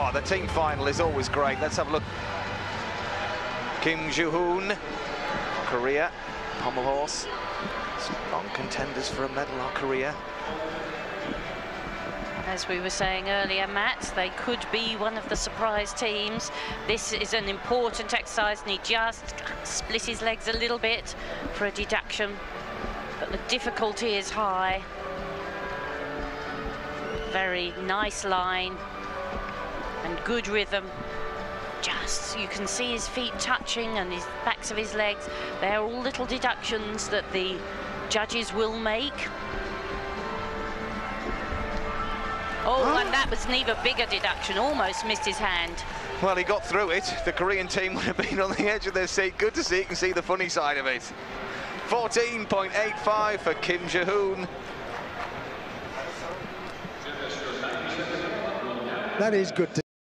Oh, the team final is always great. Let's have a look. Kim Joo-hoon, Korea, pommel horse. Strong contenders for a medal are Korea. As we were saying earlier, Matt, they could be one of the surprise teams. This is an important exercise, and he just split his legs a little bit for a deduction, but the difficulty is high. Very nice line and good rhythm. Just, you can see his feet touching and his backs of his legs. They're all little deductions that the judges will make. Oh, and that was neither bigger deduction, almost missed his hand. Well, he got through it. The Korean team would have been on the edge of their seat. Good to see, you can see the funny side of it. 14.85 for Kim Joo-hoon. That is good to